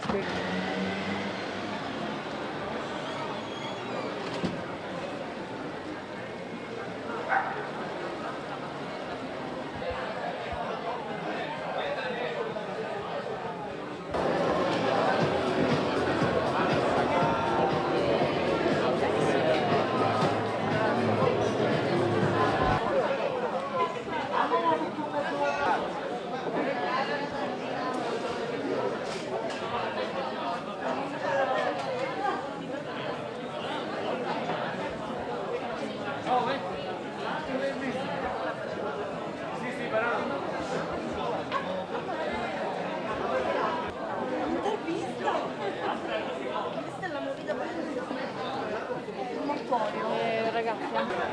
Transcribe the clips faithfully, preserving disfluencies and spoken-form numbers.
Eh, ragazzi,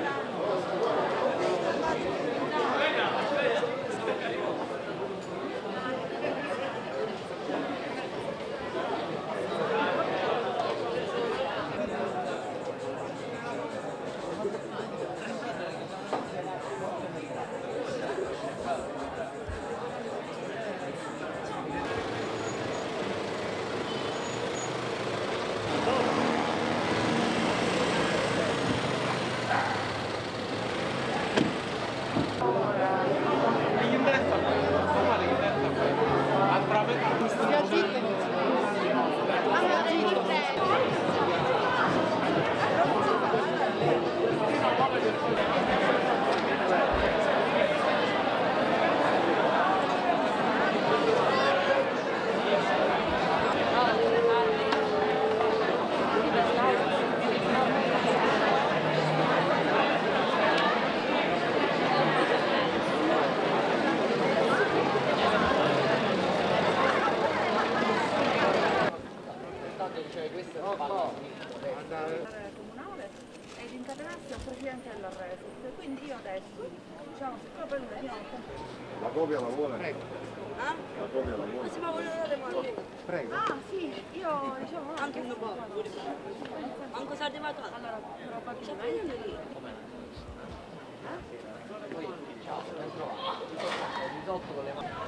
comunale ed incatenarsi al presidente della Reset. Quindi io adesso, diciamo, siccome poi veniamo la copia la vuole? Prego. ah? La copia la vuole? Ma se ma volete dare male? Prego. Ah sì, io diciamo Anche un po'. Manco si è arrivato. allora probabilmente Poi, ciao, ben trovato. Risotto con le mani.